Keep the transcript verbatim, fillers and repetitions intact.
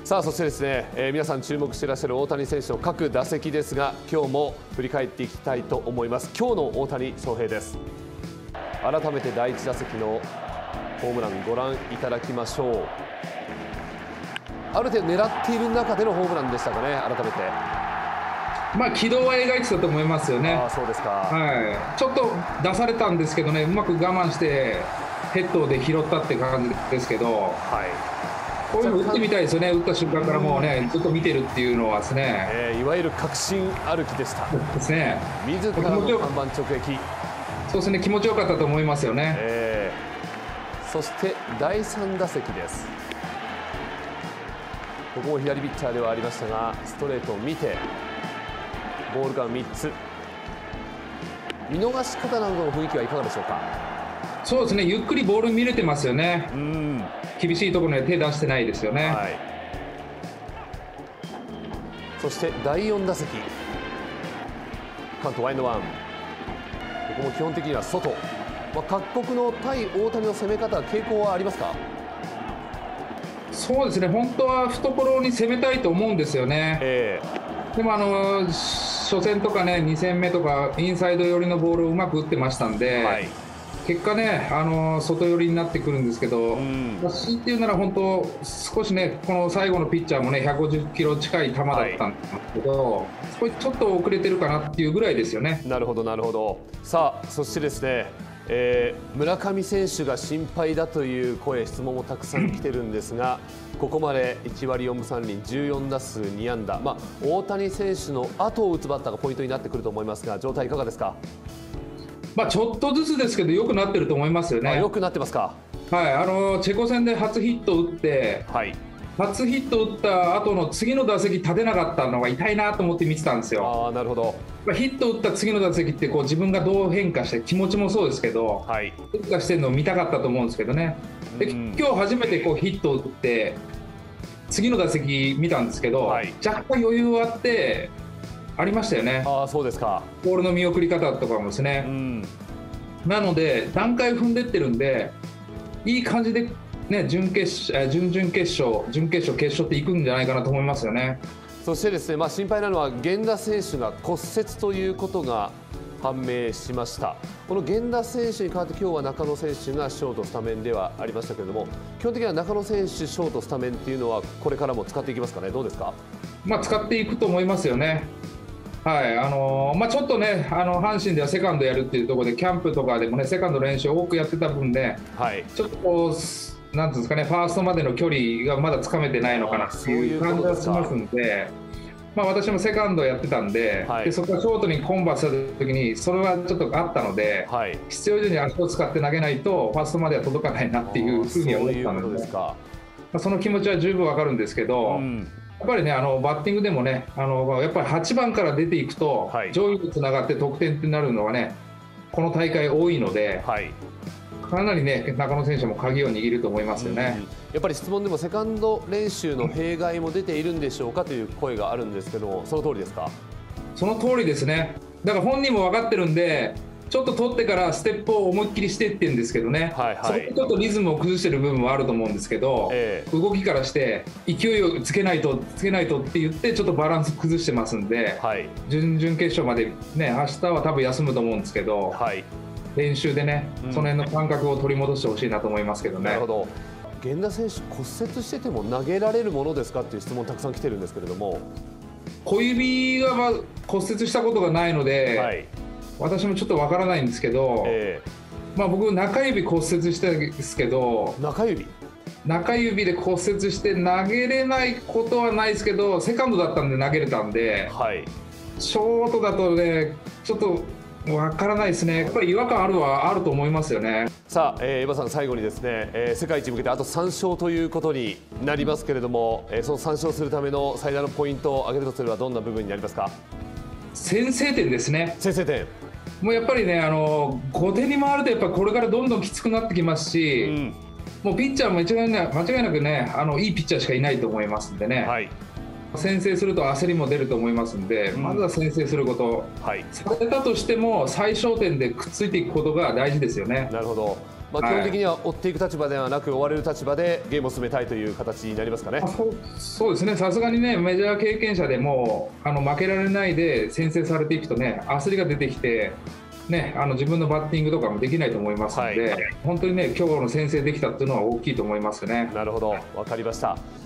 さあそしてですね、えー、皆さん注目していらっしゃる大谷選手の各打席ですが、今日も振り返っていきたいと思います。今日の大谷翔平です。改めてだいいち打席のホームランご覧いただきましょう。ある程度狙っている中でのホームランでしたかね。改めてまあ軌道は描いてたと思いますよね。 あ、そうですか。 はい、ちょっと出されたんですけどね、うまく我慢してヘッドで拾ったって感じですけど、はい、こういうの打ってみたいですよね。打った瞬間からもうね、ずっと見てるっていうのはですね、 えー、いわゆる確信歩きでした。 ですね。 自らの看板直撃。 そうですね、気持ちよかったと思いますよね。 えー、そしてだいさん打席です。ここも左ピッチャーではありましたが、ストレートを見てボールがみっつ。見逃し方などの雰囲気はいかがでしょうか。 そうですね、ゆっくりボール見れてますよね。うん、厳しいところに手出してないですよね。はい、 そしてだいよん打席、カウントワインドワン。ここも基本的には外、まあ、各国の対大谷の攻め方、傾向はありますか。 そうですね、本当は懐に攻めたいと思うんですよね。えー、でもあの初戦とかね、に戦目とかインサイド寄りのボールをうまく打ってましたんで、はい、結果ね、あの外寄りになってくるんですけど、強いて言うなら本当少しね、この最後のピッチャーもねひゃくごじゅっキロ近い球だったんですけど、はい、少しちょっと遅れてるかなっていうぐらいですよね。 なるほどなるほど。さあそしてですね、えー、村上選手が心配だという声、質問もたくさん来てるんですが、ここまでいち割よんぶさん厘、じゅうよん打数に安打、まあ、大谷選手の後を打つバッターがポイントになってくると思いますが、状態いかがですか。 まあ、ちょっとずつですけど良くなってると思いますよね。 良くなってますか。 はい、あのチェコ戦で初ヒット打って、はい、初ヒット打った後の次の打席立てなかったのが痛いなと思って見てたんですよ。 あ、なるほど。 まあ、ヒット打った次の打席ってこう自分がどう変化して、気持ちもそうですけど、はい、変化してるのを見たかったと思うんですけどね。で今日初めてこうヒットを打って次の打席見たんですけど、はい、若干余裕あってありましたよね。 あ、そうですか。 ボールの見送り方とかもですね。うん、なので段階踏んでってるんで、いい感じでね、準決勝、準々決勝、準決勝、決勝っていくんじゃないかなと思いますよね。 そしてですね、まあ、心配なのは源田選手が骨折ということが判明しました。この源田選手に代わって今日は中野選手がショートスタメンではありましたけれども、基本的には中野選手ショートスタメンっていうのはこれからも使っていきますかね。どうですか。 まあ、使っていくと思いますよね。はい、あのーまあ、ちょっとね、あの阪神ではセカンドやるっていうところでキャンプとかでもねセカンド練習多くやってた分で、はい、ちょっとこうなんていうんですかね、ファーストまでの距離がまだつかめてないのかなっていう感じがしますんで、まあ、私もセカンドやってたんで、はい、でそこからショートにコンバースした時にそれはちょっとあったので、はい、必要以上に足を使って投げないとファーストまでは届かないなっていうふうには思ったので、まあ、その気持ちは十分わかるんですけど、うん、やっぱりね、あのバッティングでもね、あのやっぱりはちばんから出ていくと、はい、上位につながって得点ってなるのはね、この大会多いので、はい、かなりね中野選手も鍵を握ると思いますよね。 やっぱり質問でもセカンド練習の弊害も出ているんでしょうかという声があるんですけども、その通りですか。 その通りですね。だから本人も分かってるんで、ちょっと取ってからステップを思いっきりしていってるんですけどね、はいはい、そこでちょっとリズムを崩してる部分もあると思うんですけど、えー、動きからして勢いをつけないとつけないとって言ってちょっとバランス崩してますんで、はい、準々決勝までね、明日は多分休むと思うんですけど、はい、練習でね、うん、その辺の感覚を取り戻してほしいなと思いますけどね。 なるほど。源田選手骨折してても投げられるものですかっていう質問たくさん来てるんですけれども、 小指がま骨折したことがないので、はい、私もちょっとわからないんですけど、えーまあ、僕中指骨折したんですけど、 中指中指で骨折して投げれないことはないですけど、セカンドだったんで投げれたんで、はい、ショートだとねちょっとわからないですね。やっぱり違和感あるはあると思いますよね。 さあ、えー、江場さん、最後にですね、えー、世界一に向けてあとさん勝ということになりますけれども、えー、そのさん勝するための最大のポイントを挙げるとすればどんな部分になりますか。 先制点ですね。 先制点、 もうやっぱりね、あのごてんに回るとやっぱこれからどんどんきつくなってきますし、うん、もうピッチャーも間違いなく、間違いなくね、あのいいピッチャーしかいないと思いますんでね、はい、先制すると焦りも出ると思いますんで、うん、まずは先制すること、はい、されたとしても最小点でくっついていくことが大事ですよね。 なるほど。 まあ、基本的には追っていく立場ではなく、追われる立場でゲームを進めたいという形になりますかね。 そう、そうですね、さすがにね、メジャー経験者でもあの負けられないで先制されていくとね、焦りが出てきて、ね、あの自分のバッティングとかもできないと思いますので、はい、本当にね、今日の先制できたっていうのは大きいと思いますね。 なるほど、わかりました。